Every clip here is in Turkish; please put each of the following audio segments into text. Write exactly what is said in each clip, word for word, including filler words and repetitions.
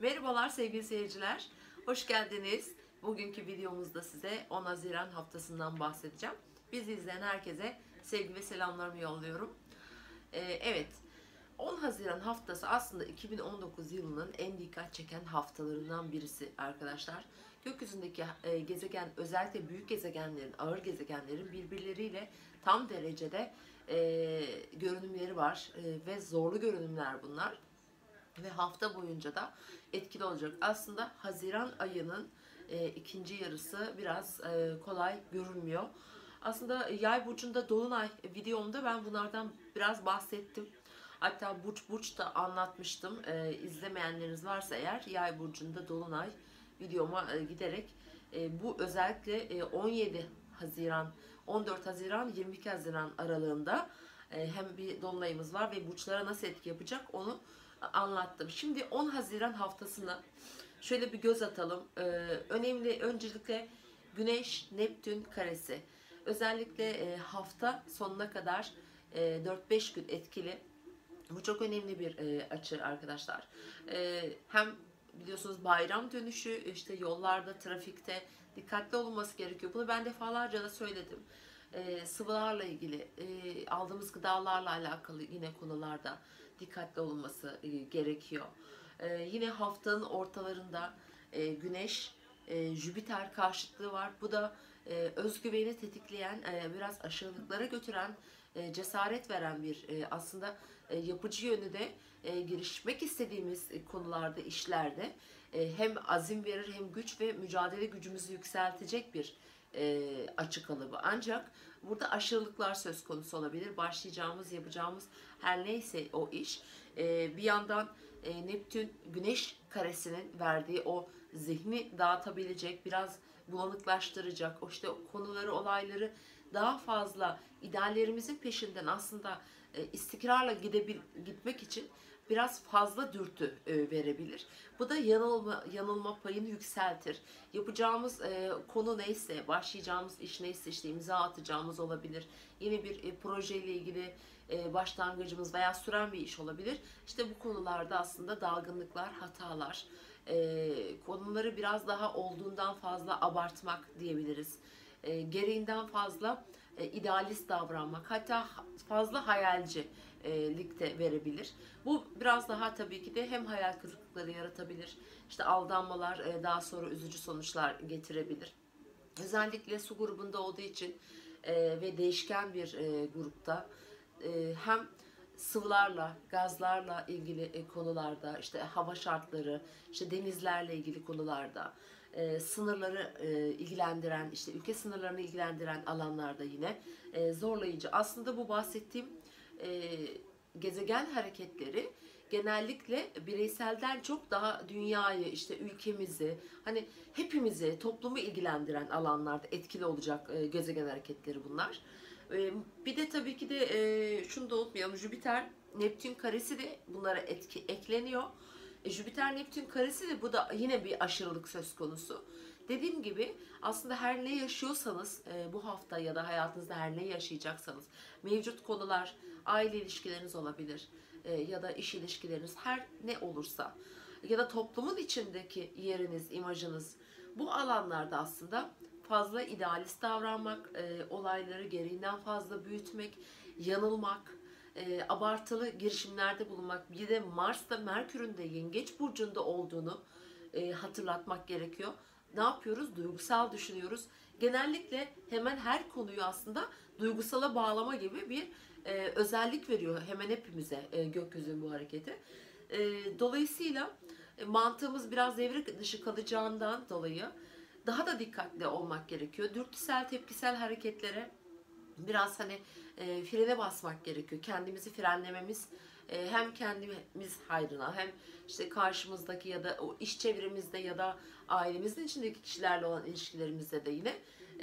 Merhabalar sevgili seyirciler, hoş geldiniz. Bugünkü videomuzda size on Haziran haftasından bahsedeceğim. Bizi izleyen herkese sevgi ve selamlarımı yolluyorum. Ee, evet, on Haziran haftası aslında iki bin on dokuz yılının en dikkat çeken haftalarından birisi arkadaşlar. Gökyüzündeki e, gezegen, özellikle büyük gezegenlerin, ağır gezegenlerin birbirleriyle tam derecede e, görünümleri var e, ve zorlu görünümler bunlar. Ve hafta boyunca da etkili olacak. Aslında Haziran ayının e, ikinci yarısı biraz e, kolay görünmüyor. Aslında Yay burcunda dolunay videomda ben bunlardan biraz bahsettim. Hatta burç burç da anlatmıştım. E, izlemeyenleriniz varsa eğer Yay burcunda dolunay videoma e, giderek e, bu özellikle e, on yedi Haziran, on dört Haziran, yirmi iki Haziran aralığında e, hem bir dolunayımız var ve burçlara nasıl etki yapacak onu anlattım. Şimdi on Haziran haftasına şöyle bir göz atalım. Ee, önemli öncelikle Güneş Neptün karesi. Özellikle e, hafta sonuna kadar e, dört beş gün etkili. Bu çok önemli bir e, açı arkadaşlar. E, hem biliyorsunuz bayram dönüşü, işte yollarda, trafikte dikkatli olunması gerekiyor. Bunu ben defalarca da söyledim. E, sıvılarla ilgili, e, aldığımız gıdalarla alakalı yine konularda dikkatli olunması e, gerekiyor. E, yine haftanın ortalarında e, Güneş, e, Jüpiter karşıtlığı var. Bu da e, özgüveni tetikleyen, e, biraz aşırılıklara götüren, e, cesaret veren bir e, aslında e, yapıcı yönü de e, girişmek istediğimiz e, konularda, işlerde e, hem azim verir hem güç ve mücadele gücümüzü yükseltecek bir e, açı kalıbı. Ancak burada aşırılıklar söz konusu olabilir. Başlayacağımız, yapacağımız her neyse o iş. E, bir yandan e, Neptün Güneş karesinin verdiği o zihni dağıtabilecek, biraz bulanıklaştıracak, o işte konuları, olayları daha fazla ideallerimizin peşinden aslında e, istikrarla gidebil, gitmek için biraz fazla dürtü e, verebilir. Bu da yanılma, yanılma payını yükseltir. Yapacağımız e, konu neyse, başlayacağımız iş neyse, işte imza atacağımız olabilir. Yeni bir e, projeyle ilgili e, başlangıcımız veya süren bir iş olabilir. İşte bu konularda aslında dalgınlıklar, hatalar, e, konuları biraz daha olduğundan fazla abartmak diyebiliriz. E, gereğinden fazla e, idealist davranmak, hatta fazla hayalcilik de verebilir. Bu biraz daha tabii ki de hem hayal kırıklıkları yaratabilir, işte aldanmalar e, daha sonra üzücü sonuçlar getirebilir. Özellikle su grubunda olduğu için e, ve değişken bir e, grupta e, hem sıvılarla, gazlarla ilgili e, konularda, işte hava şartları, işte denizlerle ilgili konularda, e, sınırları e, ilgilendiren, işte ülke sınırlarını ilgilendiren alanlarda yine e, zorlayıcı. Aslında bu bahsettiğim e, gezegen hareketleri genellikle bireyselden çok daha dünyayı, işte ülkemizi, hani hepimizi, toplumu ilgilendiren alanlarda etkili olacak e, gezegen hareketleri bunlar. E, bir de tabii ki de e, şunu da unutmayalım, Jüpiter Neptün karesi de bunlara etki ekleniyor. E, Jüpiter Neptün karesi de bu da yine bir aşırılık söz konusu. Dediğim gibi aslında her ne yaşıyorsanız e, bu hafta ya da hayatınızda her ne yaşayacaksanız mevcut konular, aile ilişkileriniz olabilir e, ya da iş ilişkileriniz, her ne olursa ya da toplumun içindeki yeriniz, imajınız, bu alanlarda aslında fazla idealist davranmak, e, olayları gereğinden fazla büyütmek, yanılmak, e, abartılı girişimlerde bulunmak, bir de Mars'ta Merkür'ün de Yengeç burcunda olduğunu e, hatırlatmak gerekiyor. Ne yapıyoruz? Duygusal düşünüyoruz. Genellikle hemen her konuyu aslında duygusala bağlama gibi bir e, özellik veriyor hemen hepimize e, gökyüzünün bu hareketi. E, dolayısıyla e, mantığımız biraz devre dışı kalacağından dolayı daha da dikkatli olmak gerekiyor. Dürtüsel, tepkisel hareketlere biraz hani e, frene basmak gerekiyor. Kendimizi frenlememiz e, hem kendimiz hayrına hem işte karşımızdaki ya da o iş çevremizde ya da ailemizin içindeki kişilerle olan ilişkilerimizde de yine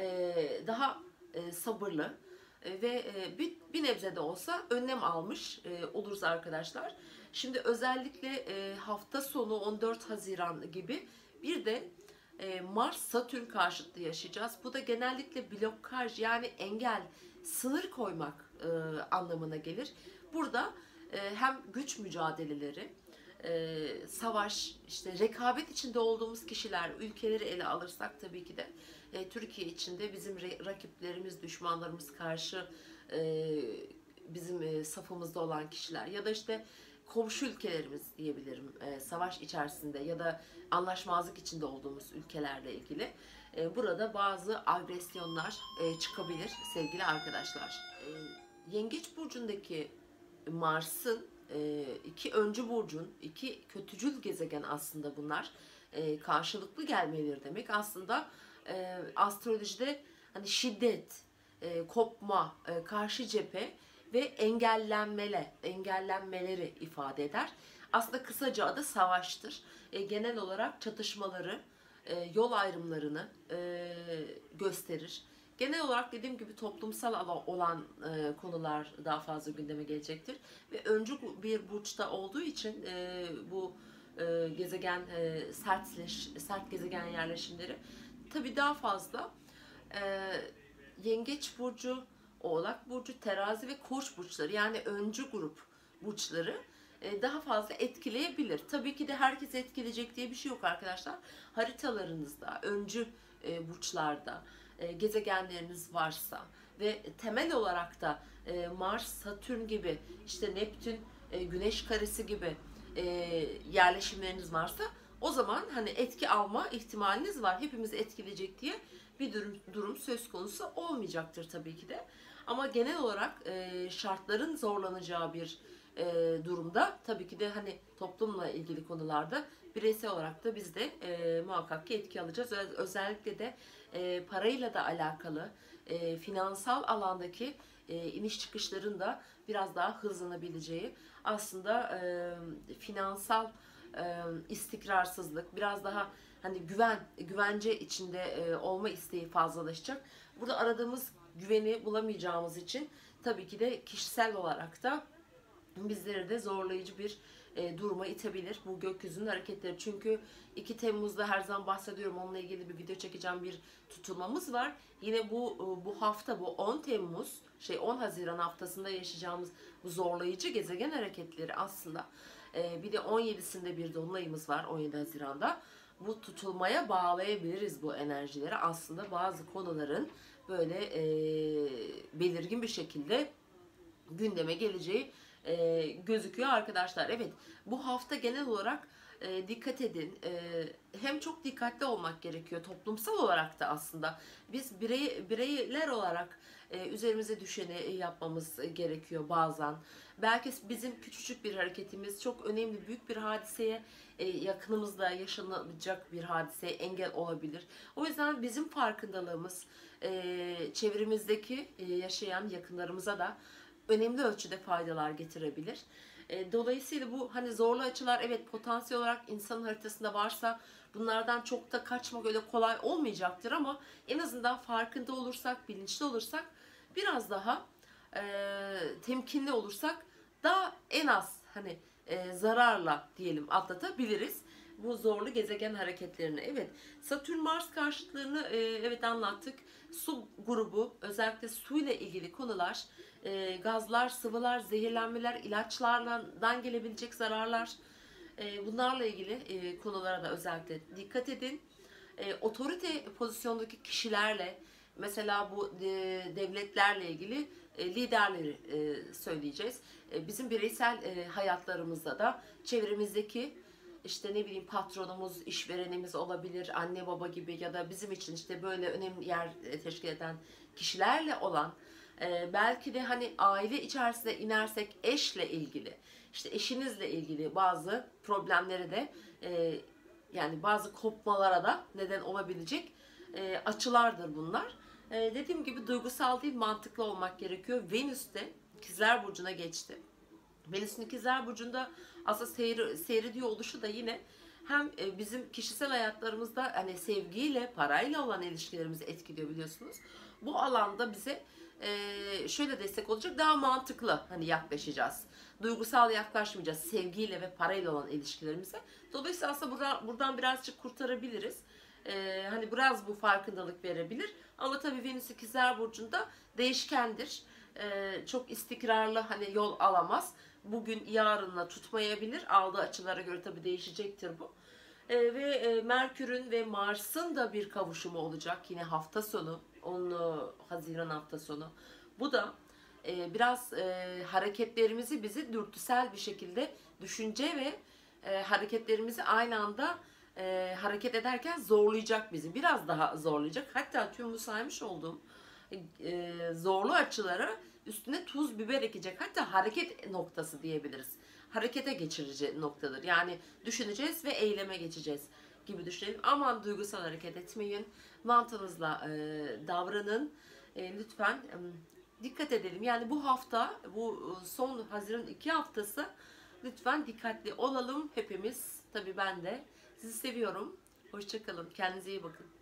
e, daha e, sabırlı e, ve e, bir, bir nebze de olsa önlem almış e, oluruz arkadaşlar. Şimdi özellikle e, hafta sonu on dört Haziran gibi bir de Mars-Satürn karşıtlığı yaşayacağız. Bu da genellikle blokaj, yani engel, sınır koymak e, anlamına gelir. Burada e, hem güç mücadeleleri, e, savaş, işte rekabet içinde olduğumuz kişiler, ülkeleri ele alırsak tabii ki de e, Türkiye içinde bizim re- rakiplerimiz, düşmanlarımız karşı e, bizim e, safımızda olan kişiler ya da işte komşu ülkelerimiz diyebilirim, e, savaş içerisinde ya da anlaşmazlık içinde olduğumuz ülkelerle ilgili e, burada bazı agresyonlar e, çıkabilir sevgili arkadaşlar. E, Yengeç burcundaki Mars'ın e, iki öncü burcun, iki kötücül gezegen aslında bunlar. E, karşılıklı gelmeleri demek. Aslında e, astrolojide hani şiddet, e, kopma, e, karşı cephe ve engellenmele, engellenmeleri ifade eder. Aslında kısaca adı savaştır. E, genel olarak çatışmaları, e, yol ayrımlarını e, gösterir. Genel olarak dediğim gibi toplumsal olan e, konular daha fazla gündeme gelecektir. Ve öncü bir burçta olduğu için e, bu e, gezegen e, sertleş, sert gezegen yerleşimleri tabii daha fazla e, Yengeç burcu, Oğlak burcu, Terazi ve Koç burçları yani öncü grup burçları e, daha fazla etkileyebilir. Tabii ki de herkes etkileyecek diye bir şey yok arkadaşlar. Haritalarınızda, öncü e, burçlarda e, gezegenleriniz varsa ve temel olarak da e, Mars, Satürn gibi, işte Neptün, e, Güneş karesi gibi e, yerleşimleriniz varsa o zaman hani etki alma ihtimaliniz var. Hepimizi etkileyecek diye bir durum, durum söz konusu olmayacaktır tabii ki de. Ama genel olarak e, şartların zorlanacağı bir e, durumda tabii ki de hani toplumla ilgili konularda bireysel olarak da biz de e, muhakkak ki etki alacağız. Öz- özellikle de e, parayla da alakalı e, finansal alandaki e, iniş çıkışların da biraz daha hızlanabileceği, aslında e, finansal e, istikrarsızlık, biraz daha hani güven, güvence içinde e, olma isteği fazlalaşacak. Burada aradığımız güveni bulamayacağımız için tabii ki de kişisel olarak da bizleri de zorlayıcı bir e, duruma itebilir bu gökyüzünün hareketleri. Çünkü iki Temmuz'da her zaman bahsediyorum, onunla ilgili bir video çekeceğim, bir tutulmamız var. Yine bu bu hafta, bu on Temmuz şey on Haziran haftasında yaşayacağımız bu zorlayıcı gezegen hareketleri aslında e, bir de on yedisinde bir dolunayımız var, on yedi Haziran'da. Bu tutulmaya bağlayabiliriz bu enerjileri. Aslında bazı konuların böyle e, belirgin bir şekilde gündeme geleceği e, gözüküyor arkadaşlar. Evet, bu hafta genel olarak e, dikkat edin. E, hem çok dikkatli olmak gerekiyor toplumsal olarak da aslında. Biz birey, bireyler olarak e, üzerimize düşeni yapmamız gerekiyor bazen. Belki bizim küçücük bir hareketimiz çok önemli, büyük bir hadiseye, e, yakınımızda yaşanacak bir hadiseye engel olabilir. O yüzden bizim farkındalığımız e, çevremizdeki e, yaşayan yakınlarımıza da önemli ölçüde faydalar getirebilir. E, dolayısıyla bu hani zorlu açılar evet potansiyel olarak insanın haritasında varsa bunlardan çok da kaçmak öyle kolay olmayacaktır, ama en azından farkında olursak, bilinçli olursak, biraz daha e, temkinli olursak daha en az hani e, zararla diyelim atlatabiliriz bu zorlu gezegen hareketlerini. Evet, Satürn Mars karşıtlığını e, evet anlattık. Su grubu, özellikle su ile ilgili konular, e, gazlar, sıvılar, zehirlenmeler, ilaçlardan gelebilecek zararlar, e, bunlarla ilgili e, konulara da özellikle dikkat edin. E, otorite pozisyondaki kişilerle, mesela bu e, devletlerle ilgili e, liderleri e, söyleyeceğiz. E, bizim bireysel e, hayatlarımızda da çevremizdeki işte ne bileyim patronumuz, işverenimiz olabilir, anne baba gibi, ya da bizim için işte böyle önemli yer teşkil eden kişilerle olan, e, belki de hani aile içerisinde inersek eşle ilgili, işte eşinizle ilgili bazı problemleri de e, yani bazı kopmalara da neden olabilecek e, açılardır bunlar. E, dediğim gibi duygusal değil, mantıklı olmak gerekiyor. Venüs de İkizler Burcu'na geçti. Venüs'ün İkizler Burcu'nda aslında seyri, seyrediyor oluşu da yine hem bizim kişisel hayatlarımızda hani sevgiyle, parayla olan ilişkilerimizi etkiliyor biliyorsunuz. Bu alanda bize e, şöyle destek olacak, daha mantıklı hani yaklaşacağız. Duygusal yaklaşmayacağız sevgiyle ve parayla olan ilişkilerimize. Dolayısıyla aslında buradan, buradan birazcık kurtarabiliriz. E, hani biraz bu farkındalık verebilir. Ama tabii Venüs İkizler Burcu'nda değişkendir. E, çok istikrarlı hani yol alamaz. bugün yarınla tutmayabilir. Aldığı açılara göre tabii değişecektir bu. E, ve e, Merkür'ün ve Mars'ın da bir kavuşumu olacak yine hafta sonu, on Haziran hafta sonu. Bu da e, biraz e, hareketlerimizi, bizi dürtüsel bir şekilde düşünce ve e, hareketlerimizi aynı anda e, hareket ederken zorlayacak bizi. Biraz daha zorlayacak. Hatta tüm bu saymış olduğum e, zorlu açılara üstüne tuz biber ekecek. Hatta hareket noktası diyebiliriz. Harekete geçirici noktadır. Yani düşüneceğiz ve eyleme geçeceğiz gibi düşünelim. Aman duygusal hareket etmeyin. Mantığınızla e, davranın. E, lütfen e, dikkat edelim. Yani bu hafta, bu son Haziran iki haftası lütfen dikkatli olalım hepimiz. Tabii ben de. Sizi seviyorum. Hoşça kalın. Kendinize iyi bakın.